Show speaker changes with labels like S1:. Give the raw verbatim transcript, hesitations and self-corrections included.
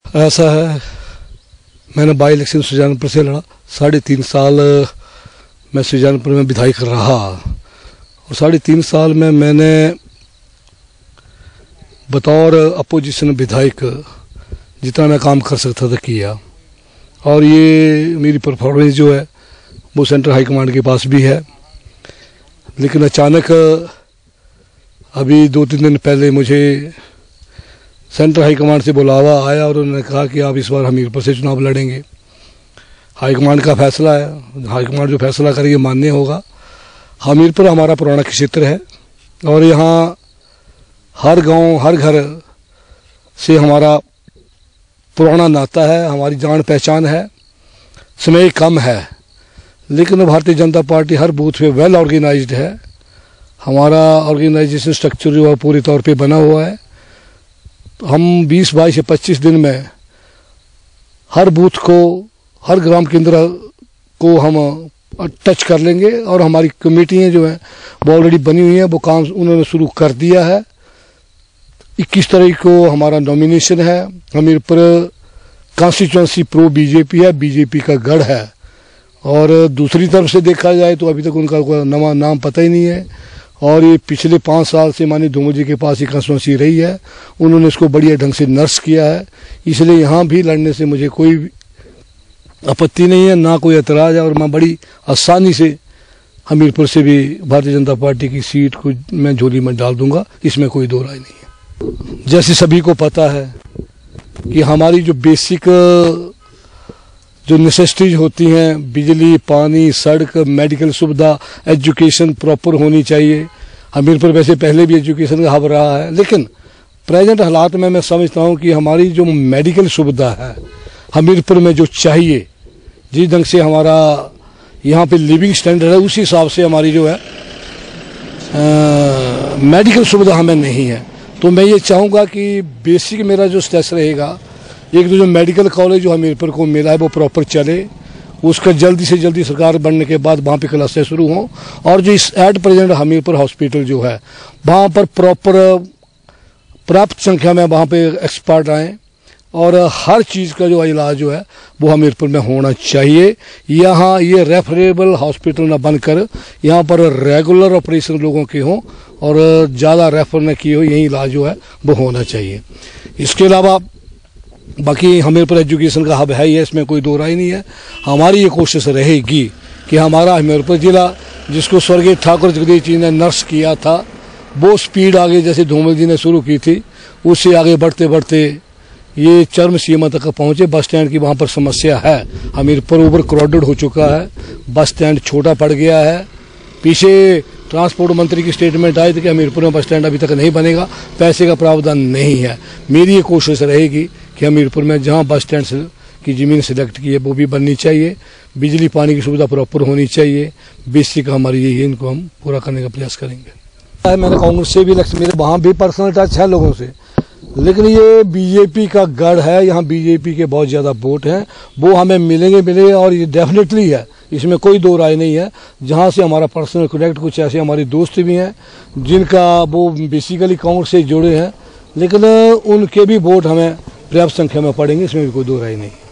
S1: ऐसा है, मैंने बाई इलेक्शन सुजानपुर से लड़ा। साढ़े तीन साल मैं सुजानपुर में विधायक रहा और साढ़े तीन साल में मैंने बतौर अपोजिशन विधायक जितना मैं काम कर सकता था किया। और ये मेरी परफॉर्मेंस जो है वो सेंट्रल हाई कमांड के पास भी है। लेकिन अचानक अभी दो तीन दिन पहले मुझे सेंट्रल हाई कमांड से बुलावा आया और उन्होंने कहा कि आप इस बार हमीरपुर से चुनाव लड़ेंगे। हाई कमांड का फैसला है, हाई कमांड जो फैसला करेगी मान्य होगा। हमीरपुर हमारा पुराना क्षेत्र है और यहाँ हर गांव हर घर से हमारा पुराना नाता है, हमारी जान पहचान है। समय कम है लेकिन भारतीय जनता पार्टी हर बूथ पे वेल ऑर्गेनाइज्ड है। हमारा ऑर्गेनाइजेशन स्ट्रक्चर जो है पूरे तौर पे बना हुआ है। हम बीस बाईस या पच्चीस दिन में हर बूथ को, हर ग्राम केंद्र को हम टच कर लेंगे और हमारी कमेटियां जो हैं वो ऑलरेडी बनी हुई हैं, वो काम उन्होंने शुरू कर दिया है। इक्कीस तारीख को हमारा नॉमिनेशन है। हमीरपुर कॉन्स्टिट्यूंसी प्रो बीजेपी है, बीजेपी का गढ़ है। और दूसरी तरफ से देखा जाए तो अभी तक उनका कोई नवा नाम पता ही नहीं है और ये पिछले पाँच साल से माननीय धूमल जी के पास ये कॉन्स्टिट्यूंसी रही है। उन्होंने इसको बढ़िया ढंग से नर्स किया है, इसलिए यहाँ भी लड़ने से मुझे कोई आपत्ति नहीं है, ना कोई एतराज़ है। और मैं बड़ी आसानी से हमीरपुर से भी भारतीय जनता पार्टी की सीट को मैं झोली में डाल दूंगा, इसमें कोई दो राय नहीं है। जैसे सभी को पता है कि हमारी जो बेसिक जो नेसेसिटीज होती हैं, बिजली, पानी, सड़क, मेडिकल सुविधा, एजुकेशन प्रॉपर होनी चाहिए। हमीरपुर वैसे पहले भी एजुकेशन का हब रहा है, लेकिन प्रेजेंट हालात में मैं समझता हूं कि हमारी जो मेडिकल सुविधा है हमीरपुर में जो चाहिए, जिस ढंग से हमारा यहाँ पे लिविंग स्टैंडर्ड है, उसी हिसाब से हमारी जो है आ, मेडिकल सुविधा हमें नहीं है। तो मैं ये चाहूँगा कि बेसिक मेरा जो स्टेस रहेगा, एक तो जो मेडिकल कॉलेज जो हमीरपुर को मिला है वो प्रॉपर चले, उसका जल्दी से जल्दी सरकार बनने के बाद वहाँ पे क्लासेस शुरू हों। और जो इस एट प्रेजेंट हमीरपुर हॉस्पिटल जो है वहाँ पर प्रॉपर पर्याप्त संख्या में वहाँ पे एक्सपर्ट आएँ और हर चीज़ का जो इलाज जो है वो हमीरपुर में होना चाहिए। यहाँ ये रेफरेबल हॉस्पिटल न बनकर यहाँ पर रेगुलर ऑपरेशन लोगों के हों और ज़्यादा रेफर न किए हो, यही इलाज जो है वो होना चाहिए। इसके अलावा बाकी हमीरपुर एजुकेशन का हब है ही है, इसमें कोई दो राय नहीं है। हमारी ये कोशिश रहेगी कि हमारा हमीरपुर जिला, जिसको स्वर्गीय ठाकुर जगदीश जी ने नर्स किया था, वो स्पीड आगे जैसे धूमल जी ने शुरू की थी, उससे आगे बढ़ते बढ़ते ये चरम सीमा तक पहुंचे। बस स्टैंड की वहाँ पर समस्या है, हमीरपुर ओवर क्राउडेड हो चुका है, बस स्टैंड छोटा पड़ गया है। पीछे ट्रांसपोर्ट मंत्री की स्टेटमेंट आई थी कि हमीरपुर में बस स्टैंड अभी तक नहीं बनेगा, पैसे का प्रावधान नहीं है। मेरी ये कोशिश रहेगी कि हमीरपुर में जहाँ बस स्टैंड की ज़मीन सिलेक्ट की है वो भी बननी चाहिए, बिजली पानी की सुविधा प्रॉपर होनी चाहिए। बेसिक हमारी यही है, इनको हम पूरा करने का प्रयास करेंगे। मैंने कांग्रेस से भी इलेक्शन, मेरे वहाँ भी पर्सनल टच है लोगों से, लेकिन ये बीजेपी का गढ़ है, यहाँ बीजेपी के बहुत ज़्यादा वोट हैं, वो हमें मिलेंगे मिलेंगे और ये डेफिनेटली है, इसमें कोई दो राय नहीं है। जहाँ से हमारा पर्सनल कनेक्ट, कुछ ऐसे हमारे दोस्त भी हैं जिनका वो बेसिकली कांग्रेस से जुड़े हैं, लेकिन उनके भी वोट हमें पर्याप्त संख्या में पड़ेंगे, इसमें भी कोई दो राय नहीं।